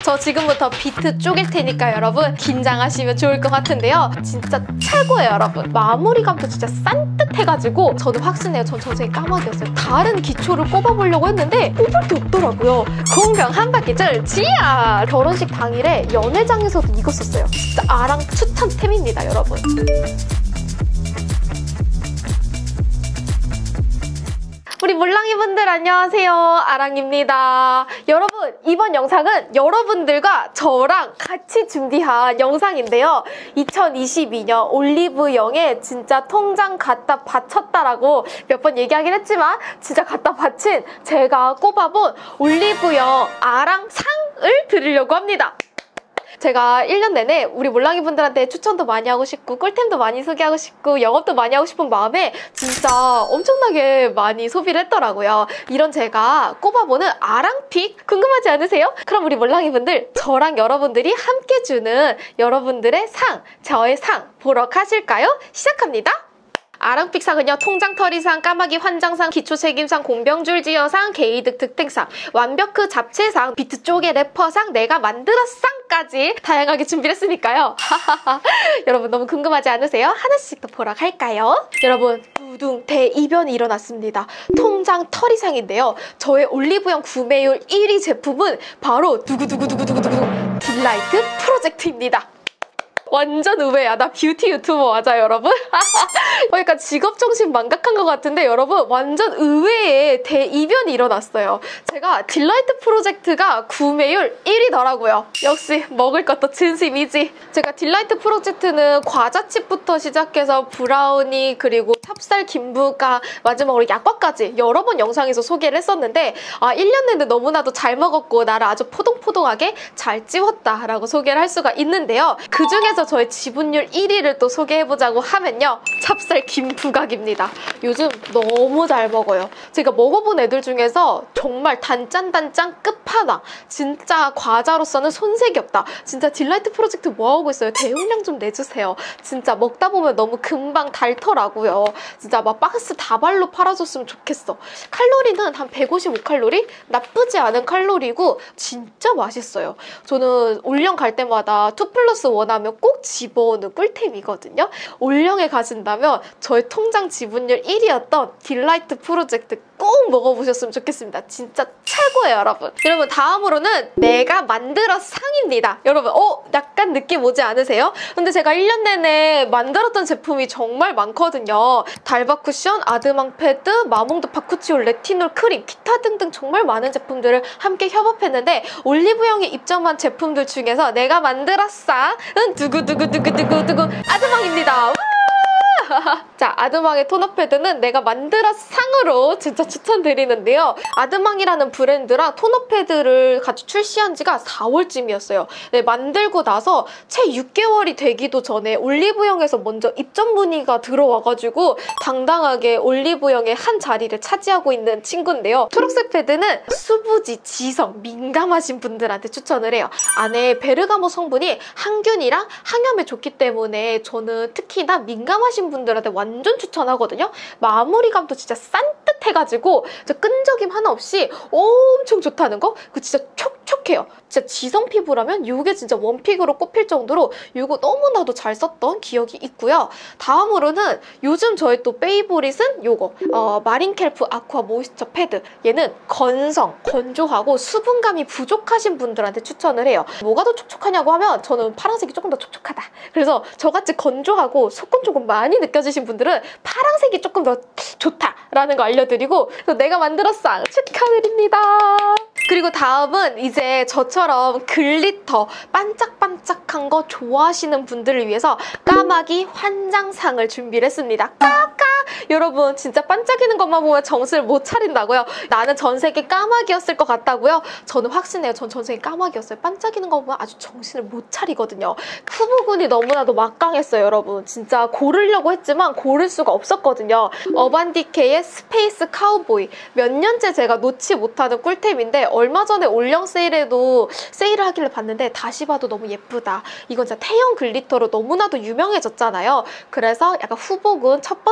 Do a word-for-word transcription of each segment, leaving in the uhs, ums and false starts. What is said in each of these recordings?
저 지금부터 비트 쪼갤 테니까 여러분 긴장하시면 좋을 것 같은데요. 진짜 최고예요 여러분. 마무리감도 진짜 산뜻해가지고 저도 확신해요. 전 전생에 까마귀였어요. 다른 기초를 꼽아보려고 했는데 꼽을 게 없더라고요. 공병 한 바퀴줄 지야! 결혼식 당일에 연회장에서도 이거 썼어요. 진짜 아랑 추천템입니다 여러분. 우리 몰랑이분들 안녕하세요. 아랑입니다. 여러분 이번 영상은 여러분들과 저랑 같이 준비한 영상인데요. 이천이십이 년 올리브영에 진짜 통장 갖다 바쳤다라고 몇 번 얘기하긴 했지만 진짜 갖다 바친 제가 꼽아본 올리브영 아랑 상을 드리려고 합니다. 제가 일 년 내내 우리 몰랑이분들한테 추천도 많이 하고 싶고 꿀템도 많이 소개하고 싶고 영업도 많이 하고 싶은 마음에 진짜 엄청나게 많이 소비를 했더라고요. 이런 제가 꼽아보는 아랑픽 궁금하지 않으세요? 그럼 우리 몰랑이분들 저랑 여러분들이 함께 주는 여러분들의 상, 저의 상 보러 가실까요? 시작합니다. 아랑픽 상은요, 통장털이상, 까마귀 환장상, 기초책임상, 공병줄지어상, 게이득 득템상, 완벽크 잡채상, 비트 쪼개 래퍼상, 내가 만들었상까지 다양하게 준비를 했으니까요. 여러분 너무 궁금하지 않으세요? 하나씩 더 보러 갈까요? 여러분 두둥 대이변이 일어났습니다. 통장털이상인데요. 저의 올리브영 구매율 일 위 제품은 바로 두구두구두구두구두구 딜라이트 프로젝트입니다. 완전 의외야. 나 뷰티 유튜버 맞아 여러분? 그러니까 직업정신 망각한 것 같은데 여러분 완전 의외의 대이변이 일어났어요. 제가 딜라이트 프로젝트가 구매율 일 위더라고요. 역시 먹을 것도 진심이지. 제가 딜라이트 프로젝트는 과자칩부터 시작해서 브라우니 그리고 찹쌀 김부각 마지막으로 약과까지 여러 번 영상에서 소개를 했었는데 아 일 년 내내 너무나도 잘 먹었고 나를 아주 포동포동하게 잘 찌웠다라고 소개를 할 수가 있는데요. 그중에서 저의 지분율 일 위를 또 소개해보자고 하면요. 찹쌀 김부각입니다. 요즘 너무 잘 먹어요. 제가 먹어본 애들 중에서 정말 단짠단짠 끝판왕. 진짜 과자로서는 손색이 없다. 진짜 딜라이트 프로젝트 뭐하고 있어요? 대용량 좀 내주세요. 진짜 먹다 보면 너무 금방 닳더라고요. 진짜 막 박스 다발로 팔아줬으면 좋겠어. 칼로리는 한 백오십오 칼로리? 나쁘지 않은 칼로리고 진짜 맛있어요. 저는 올영 갈 때마다 투 플러스 원 하면 꼭 집어오는 꿀템이거든요. 올영에 가신다면 저의 통장 지분율 일 위였던 딜라이트 프로젝트 꼭 먹어보셨으면 좋겠습니다. 진짜 최고예요 여러분. 여러분 다음으로는 내가 만들어 상입니다. 여러분 어? 약간 느낌 오지 않으세요? 근데 제가 일 년 내내 만들었던 제품이 정말 많거든요. 달바 쿠션, 아드망 패드, 마몽드 파쿠치올 레티놀 크림, 기타 등등 정말 많은 제품들을 함께 협업했는데 올리브영에 입점한 제품들 중에서 내가 만들었상은 두구두구두구두구두구 아드망입니다. 자, 아드망의 토너 패드는 내가 만들어 상으로 진짜 추천드리는데요. 아드망이라는 브랜드랑 토너 패드를 같이 출시한 지가 사월쯤이었어요. 네, 만들고 나서 채 육 개월이 되기도 전에 올리브영에서 먼저 입점 문의가 들어와가지고 당당하게 올리브영의 한 자리를 차지하고 있는 친구인데요. 초록색 패드는 수부지, 지성, 민감하신 분들한테 추천을 해요. 안에 베르가모 성분이 항균이랑 항염에 좋기 때문에 저는 특히나 민감하신 분들한테 완전 추천하거든요. 마무리감도 진짜 산뜻해가지고 진짜 끈적임 하나 없이 엄청 좋다는 거? 그 진짜 촉촉해요. 진짜 지성 피부라면 이게 진짜 원픽으로 꼽힐 정도로 이거 너무나도 잘 썼던 기억이 있고요. 다음으로는 요즘 저의 또 페이보릿은 요거 어, 마린켈프 아쿠아 모이스처 패드. 얘는 건성, 건조하고 수분감이 부족하신 분들한테 추천을 해요. 뭐가 더 촉촉하냐고 하면 저는 파란색이 조금 더 촉촉하다. 그래서 저같이 건조하고 속건 조금 많이 느껴지신 분들은 파란색이 조금 더 좋다라는 거 알려드리고 내가 만들었상 축하드립니다. 그리고 다음은 이제 저처럼 글리터 반짝반짝한 거 좋아하시는 분들을 위해서 까마귀 환장상을 준비를 했습니다. 까까! 여러분 진짜 반짝이는 것만 보면 정신을 못 차린다고요? 나는 전 세계 까마귀였을 것 같다고요? 저는 확신해요. 전 전 세계 까마귀였어요. 반짝이는 거 보면 아주 정신을 못 차리거든요. 후보군이 너무나도 막강했어요 여러분. 진짜 고르려고 했지만 고를 수가 없었거든요. 어반디케이의 스페이스 카우보이. 몇 년째 제가 놓지 못하는 꿀템인데 얼마 전에 올영 세일에도 세일을 하길래 봤는데 다시 봐도 너무 예쁘다. 이건 진짜 태형 글리터로 너무나도 유명해졌잖아요. 그래서 약간 후보군 첫 번째로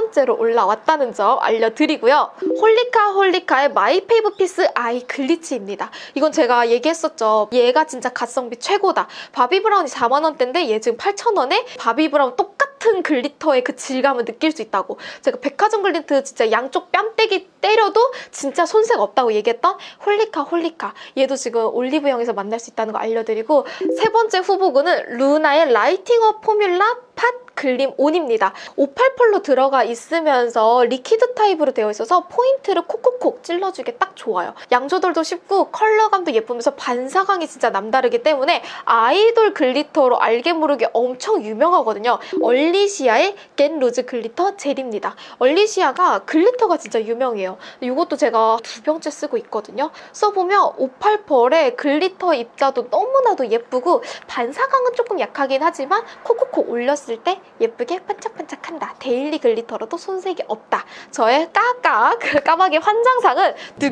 올라왔다는 점 알려드리고요. 홀리카 홀리카의 마이 페이브 피스 아이 글리치입니다. 이건 제가 얘기했었죠. 얘가 진짜 가성비 최고다. 바비브라운이 사만 원대인데 얘 지금 팔천 원에 바비브라운 똑같은 글리터의 그 질감을 느낄 수 있다고. 제가 백화점 글리터 진짜 양쪽 뺨때기 때려도 진짜 손색 없다고 얘기했던 홀리카 홀리카. 얘도 지금 올리브영에서 만날 수 있다는 거 알려드리고, 세 번째 후보군은 루나의 라이팅업 포뮬라 팟 글림 온입니다. 오팔펄로 들어가 있으면서 리퀴드 타입으로 되어 있어서 포인트를 콕콕콕 찔러주기 딱 좋아요. 양 조절도 쉽고 컬러감도 예쁘면서 반사광이 진짜 남다르기 때문에 아이돌 글리터로 알게 모르게 엄청 유명하거든요. 얼리시아의 겟 루즈 글리터 젤입니다. 얼리시아가 글리터가 진짜 유명해요. 이것도 제가 두 병째 쓰고 있거든요. 써보면 오팔펄의 글리터 입자도 너무나도 예쁘고 반사광은 조금 약하긴 하지만 콕콕콕 올렸을 때 예쁘게 반짝반짝한다. 데일리 글리터로도 손색이 없다. 저의 까까 그 까마귀 환장상은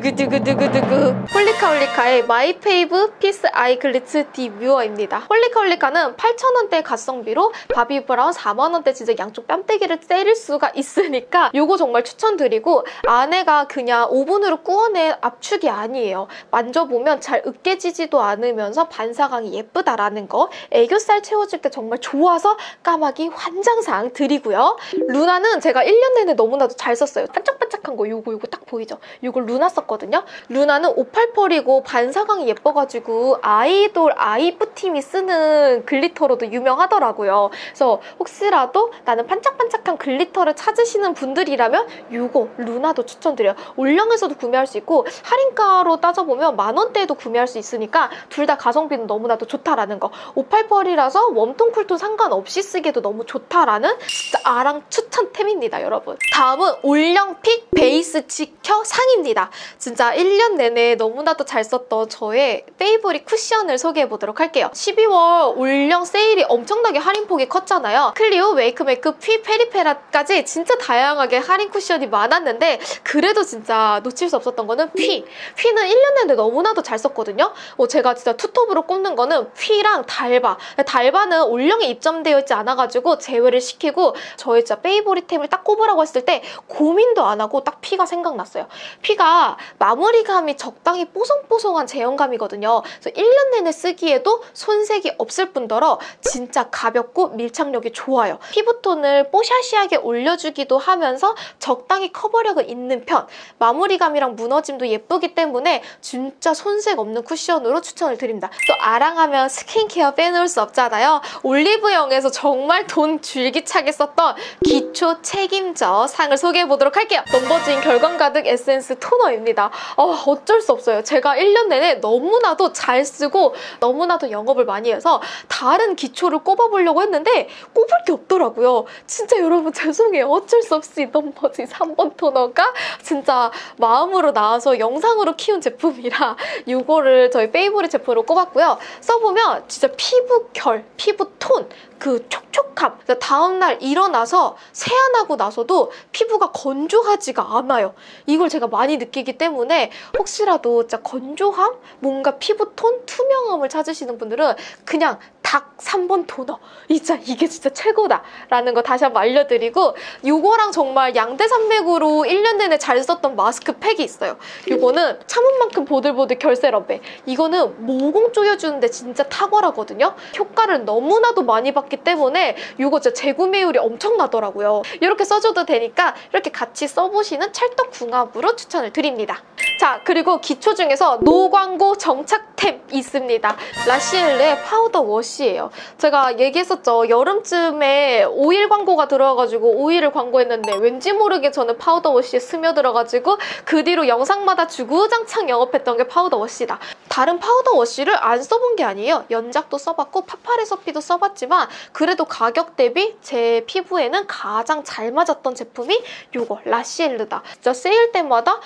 두구두구두구두구 홀리카 홀리카의 마이 페이브 피스 아이 글리츠 디 뮤어입니다. 홀리카 홀리카는 팔천 원대 가성비로 바비브라운 사만 원대 진짜 양쪽 뺨때기를 때릴 수가 있으니까 이거 정말 추천드리고, 안에가 그냥 오븐으로 구워낸 압축이 아니에요. 만져보면 잘 으깨지지도 않으면서 반사광이 예쁘다라는 거, 애교살 채워줄 때 정말 좋아서 까마귀 환장상 드리고요. 루나는 제가 일 년 내내 너무나도 잘 썼어요. 반짝반짝한 거 요거 요거 딱 보이죠? 요거 루나 썼거든요. 루나는 오팔펄이고 반사광이 예뻐가지고 아이돌 아이뿌팀이 쓰는 글리터로도 유명하더라고요. 그래서 혹시라도 나는 반짝반짝한 글리터를 찾으시는 분들이라면 요거 루나도 추천드려요. 올영에서도 구매할 수 있고 할인가로 따져보면 만 원대에도 구매할 수 있으니까 둘 다 가성비는 너무나도 좋다라는 거. 오팔펄이라서 웜톤 쿨톤 상관없이 쓰기에도 너무 좋다라는 진짜 아랑 추천템입니다, 여러분. 다음은 올영픽 베이스 지켜 상입니다. 진짜 일 년 내내 너무나도 잘 썼던 저의 페이보릿 쿠션을 소개해보도록 할게요. 십이월 올영 세일이 엄청나게 할인폭이 컸잖아요. 클리오, 웨이크메이크, 피, 페리페라까지 진짜 다양하게 할인 쿠션이 많았는데, 그래도 진짜 놓칠 수 없었던 거는 피. 피는 일 년 내내 너무나도 잘 썼거든요. 어, 제가 진짜 투톱으로 꼽는 거는 피랑 달바. 달바는 올영에 입점되어 있지 않아가지고 제외를 시키고, 저의 진짜 페이보릿템을 딱 꼽으라고 했을 때 고민도 안 하고 딱 피가 생각났어요. 피가 마무리감이 적당히 뽀송뽀송한 제형감이거든요. 그래서 일 년 내내 쓰기에도 손색이 없을 뿐더러 진짜 가볍고 밀착력이 좋아요. 피부톤을 뽀샤시하게 올려주기도 하면서 적당히 커버력은 있는 편. 마무리감이랑 무너짐도 예쁘기 때문에 진짜 손색 없는 쿠션으로 추천을 드립니다. 또 아랑하면 스킨케어 빼놓을 수 없잖아요. 올리브영에서 정말 돈 줄기차게 썼던 기초 책임져 상을 소개해보도록 할게요. 넘버즈인 결광 가득 에센스 토너입니다. 어, 어쩔 수 없어요. 제가 일 년 내내 너무나도 잘 쓰고 너무나도 영업을 많이 해서 다른 기초를 꼽아보려고 했는데 꼽을 게 없더라고요. 진짜 여러분 죄송해요. 어쩔 수 없이 넘버즈인 삼 번 토너가 진짜 마음으로 나와서 영상으로 키운 제품이라 이거를 저희 페이보릿 제품으로 꼽았고요. 써보면 진짜 피부 결, 피부 톤, 그 촉촉함, 다음날 일어나서 세안하고 나서도 피부가 건조하지가 않아요. 이걸 제가 많이 느끼기 때문에 혹시라도 진짜 건조함, 뭔가 피부톤, 투명함을 찾으시는 분들은 그냥 닭 삼 번 토너, 진짜 이게 진짜 최고다 라는 거 다시 한번 알려드리고, 이거랑 정말 양대산맥으로 일 년 내내 잘 썼던 마스크팩이 있어요. 이거는 참은 만큼 보들보들 결세럼백. 이거는 모공 조여주는데 진짜 탁월하거든요. 효과를 너무나도 많이 받기 때문에 이거 진짜 재구매율이 엄청나더라고요. 이렇게 써줘도 되니까 이렇게 같이 써보시는 찰떡궁합으로 추천을 드립니다. 자, 그리고 기초 중에서 노광고 정착템 있습니다. 라시엘의 파우더 워시예요. 제가 얘기했었죠. 여름쯤에 오일 광고가 들어와가지고 오일을 광고했는데 왠지 모르게 저는 파우더 워시에 스며들어가지고 그 뒤로 영상마다 주구장창 영업했던 게 파우더 워시다. 다른 파우더 워시를 안 써본 게 아니에요. 연작도 써봤고 파파레서피도 써봤지만 그래도 가격 대비 제 피부에는 가장 잘 맞았던 제품이 요거 라시엘르다. 진짜 세일 때마다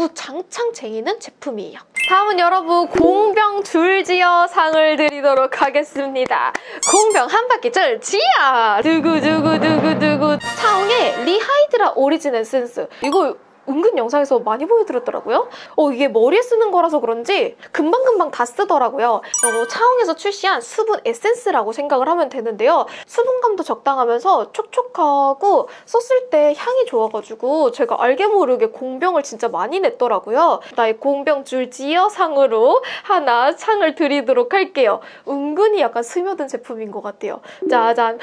주구장창 쟁이는 제품이에요. 다음은 여러분 공병 줄지어 상을 드리도록 하겠습니다. 공병 한 바퀴줄 지야! 두구두구두구두구 차홍의 리하이드라 오리진 에센스. 이거 은근 영상에서 많이 보여드렸더라고요. 어, 이게 머리에 쓰는 거라서 그런지 금방금방 다 쓰더라고요. 어, 차홍에서 출시한 수분 에센스라고 생각을 하면 되는데요. 수분감도 적당하면서 촉촉하고 썼을 때 향이 좋아가지고 제가 알게 모르게 공병을 진짜 많이 냈더라고요. 나의 공병 줄지어 상으로 하나 상을 드리도록 할게요. 은근히 약간 스며든 제품인 것 같아요. 짜잔!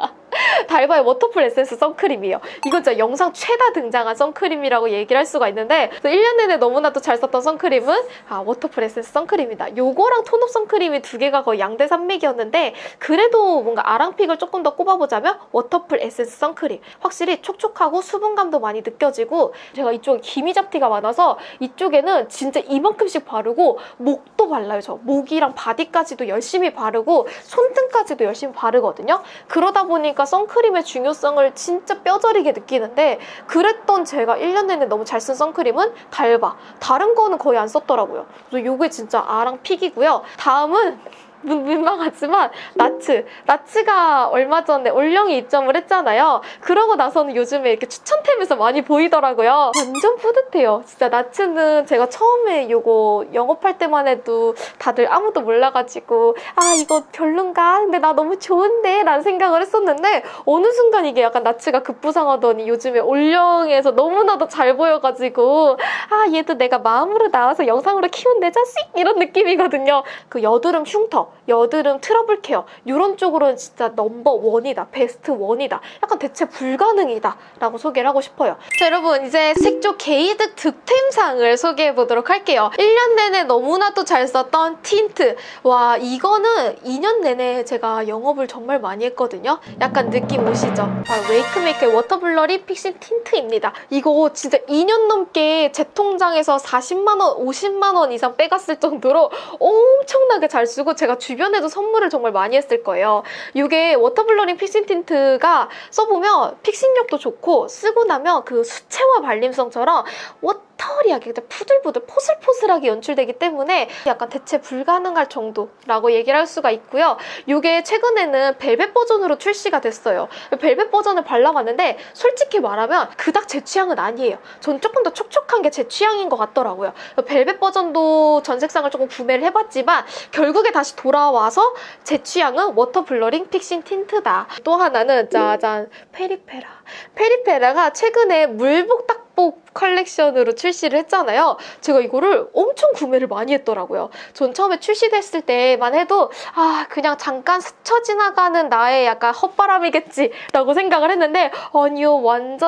달바의 워터풀 에센스 선크림이에요. 이건 진짜 영상 최다 등장한 선크림이라고 얘기를 할 수가 있는데 일 년 내내 너무나도 잘 썼던 선크림은 아, 워터풀 에센스 선크림이다. 요거랑 톤업 선크림이 두 개가 거의 양대 산맥이었는데 그래도 뭔가 아랑픽을 조금 더 꼽아보자면 워터풀 에센스 선크림. 확실히 촉촉하고 수분감도 많이 느껴지고 제가 이쪽에 기미잡티가 많아서 이쪽에는 진짜 이만큼씩 바르고 목도 발라요. 저 목이랑 바디까지도 열심히 바르고 손등까지도 열심히 바르거든요. 그러다 보니까 선크림의 중요성을 진짜 뼈저리게 느끼는데 그랬던 제가 일 년 내내 너무 잘 쓴 선크림은 달바. 다른 거는 거의 안 썼더라고요. 그래서 이게 진짜 아랑 픽이고요. 다음은 민망하지만 나츠. 나츠가 얼마 전에 올영이 입점을 했잖아요. 그러고 나서는 요즘에 이렇게 추천템에서 많이 보이더라고요. 완전 뿌듯해요. 진짜 나츠는 제가 처음에 이거 영업할 때만 해도 다들 아무도 몰라가지고 아 이거 별론가? 근데 나 너무 좋은데? 라는 생각을 했었는데 어느 순간 이게 약간 나츠가 급부상하더니 요즘에 올영에서 너무나도 잘 보여가지고 아 얘도 내가 마음으로 나와서 영상으로 키운 내 자식? 이런 느낌이거든요. 그 여드름 흉터, 여드름 트러블 케어 이런 쪽으로는 진짜 넘버 원이다. 베스트 원이다. 약간 대체 불가능이다 라고 소개를 하고 싶어요. 자 여러분 이제 색조 개이득 득템상을 소개해보도록 할게요. 일 년 내내 너무나도 잘 썼던 틴트. 와 이거는 이 년 내내 제가 영업을 정말 많이 했거든요. 약간 느낌 오시죠? 바로 웨이크메이크의 워터블러리 픽싱 틴트입니다. 이거 진짜 이 년 넘게 제 통장에서 사십만 원, 오십만 원 이상 빼갔을 정도로 엄청나게 잘 쓰고 제가 주변에도 선물을 정말 많이 했을 거예요. 이게 워터블러링 픽싱 틴트가 써보면 픽싱력도 좋고 쓰고 나면 그 수채화 발림성처럼 워터리하게 푸들푸들 포슬포슬하게 연출되기 때문에 약간 대체 불가능할 정도라고 얘기를 할 수가 있고요. 이게 최근에는 벨벳 버전으로 출시가 됐어요. 벨벳 버전을 발라봤는데 솔직히 말하면 그닥 제 취향은 아니에요. 전 조금 더 촉촉한 게 제 취향인 것 같더라고요. 벨벳 버전도 전 색상을 조금 구매를 해봤지만 결국에 다시 돌아와서 제 취향은 워터 블러링 픽싱 틴트다. 또 하나는 짜잔 페리페라. 페리페라가 최근에 물복 딱복 컬렉션으로 출시를 했잖아요. 제가 이거를 엄청 구매를 많이 했더라고요. 전 처음에 출시됐을 때만 해도 아 그냥 잠깐 스쳐 지나가는 나의 약간 헛바람이겠지 라고 생각을 했는데 아니요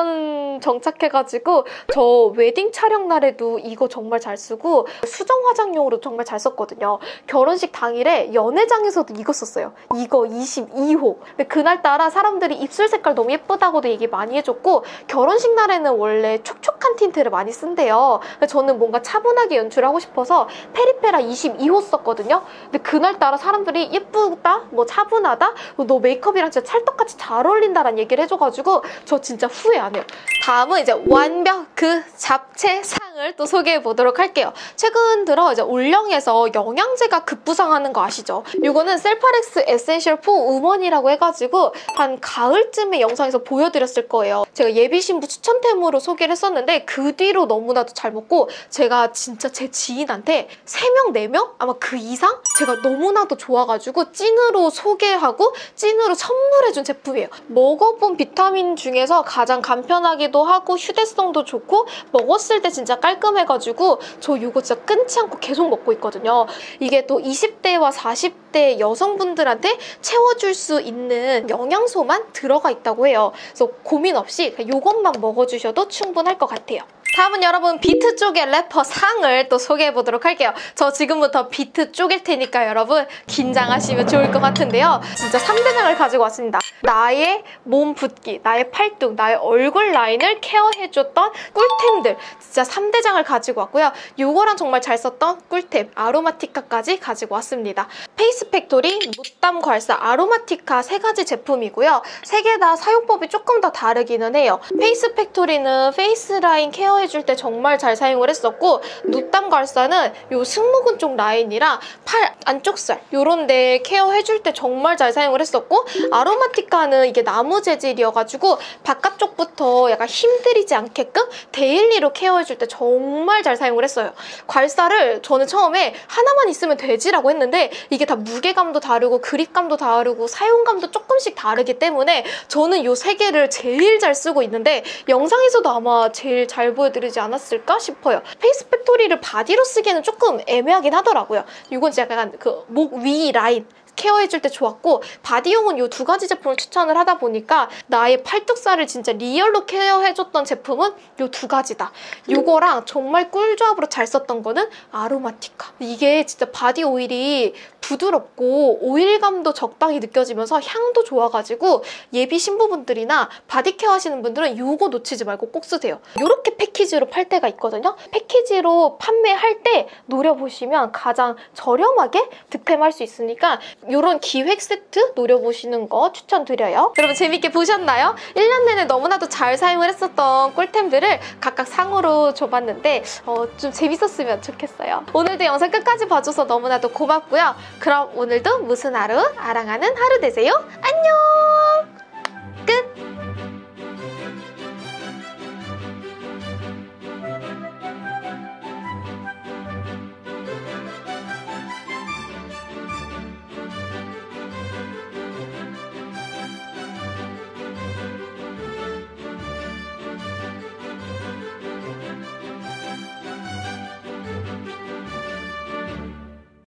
완전 정착해가지고 저 웨딩 촬영 날에도 이거 정말 잘 쓰고 수정 화장용으로 정말 잘 썼거든요. 결혼식 당일에 연회장에서도 이거 썼어요. 이거 이십이 호. 근데 그날따라 사람들이 입술 색깔 너무 예쁘다고도 얘기 많이 해줬고 결혼식 날에는 원래 촉촉한 틴트를 많이 쓴대요. 근데 저는 뭔가 차분하게 연출하고 싶어서 페리페라 이십이 호 썼거든요. 근데 그날따라 사람들이 예쁘다? 뭐 차분하다? 너 메이크업이랑 진짜 찰떡같이 잘 어울린다라는 얘기를 해줘가지고 저 진짜 후회 안 해요. 다음은 이제 완벽 그 잡채 상을 또 소개해보도록 할게요. 최근 들어 이제 올영에서 영양제가 급부상하는 거 아시죠? 이거는 셀파렉스 에센셜 포 우먼이라고 해가지고 한 가을쯤에 영상에서 보여드렸을 거예요. 제가 예비신부 추천템으로 소개를 했었는데 그 뒤로 너무나도 잘 먹고 제가 진짜 제 지인한테 세 명, 네 명? 아마 그 이상? 제가 너무나도 좋아가지고 찐으로 소개하고 찐으로 선물해준 제품이에요. 먹어본 비타민 중에서 가장 간편하기도 하고 휴대성도 좋고 먹었을 때 진짜 깔끔해가지고 저 이거 진짜 끊지 않고 계속 먹고 있거든요. 이게 또 이십 대와 사십 대 여성분들한테 채워줄 수 있는 영양소만 들어가 있다고 해요. 그래서 고민 없이 이것만 먹어주셔도 충분할 것 같아요. 다음은 여러분 비트 쪽의 래퍼 상을 또 소개해보도록 할게요. 저 지금부터 비트 쪽일 테니까 여러분 긴장하시면 좋을 것 같은데요. 진짜 삼 대장을 가지고 왔습니다. 나의 몸 붓기, 나의 팔뚝, 나의 얼굴 라인을 케어해줬던 꿀템들 진짜 삼 대장을 가지고 왔고요. 요거랑 정말 잘 썼던 꿀템 아로마티카까지 가지고 왔습니다. 페이스 팩토리, 무땀 괄사, 아로마티카 세 가지 제품이고요. 세 개 다 사용법이 조금 더 다르기는 해요. 페이스 팩토리는 페이스 라인 케어해 케어해줄 때 정말 잘 사용을 했었고, 눕담 갈사는 요 승모근 쪽 라인이랑 팔 안쪽 살 요런데 케어해줄 때 정말 잘 사용을 했었고, 아로마티카는 이게 나무 재질이어가지고 바깥쪽부터 약간 힘들이지 않게끔 데일리로 케어해줄 때 정말 잘 사용을 했어요. 괄사를 저는 처음에 하나만 있으면 되지라고 했는데 이게 다 무게감도 다르고 그립감도 다르고 사용감도 조금씩 다르기 때문에 저는 이 세 개를 제일 잘 쓰고 있는데 영상에서도 아마 제일 잘 보여드리지 않았을까 싶어요. 페이스 팩토리를 바디로 쓰기에는 조금 애매하긴 하더라고요. 이건 진짜 약간 그 목 위 라인 케어해줄 때 좋았고, 바디용은 이 두 가지 제품을 추천을 하다 보니까 나의 팔뚝살을 진짜 리얼로 케어해줬던 제품은 이 두 가지다. 이거랑 정말 꿀조합으로 잘 썼던 거는 아로마티카. 이게 진짜 바디 오일이 부드럽고 오일감도 적당히 느껴지면서 향도 좋아가지고 예비 신부분들이나 바디 케어 하시는 분들은 이거 놓치지 말고 꼭 쓰세요. 이렇게 패키지로 팔 때가 있거든요. 패키지로 판매할 때 노려보시면 가장 저렴하게 득템할 수 있으니까 이런 기획 세트 노려보시는 거 추천드려요. 여러분 재밌게 보셨나요? 일 년 내내 너무나도 잘 사용을 했었던 꿀템들을 각각 상으로 줘봤는데 어, 좀 재밌었으면 좋겠어요. 오늘도 영상 끝까지 봐줘서 너무나도 고맙고요. 그럼 오늘도 무슨 하루? 아랑하는 하루 되세요. 안녕!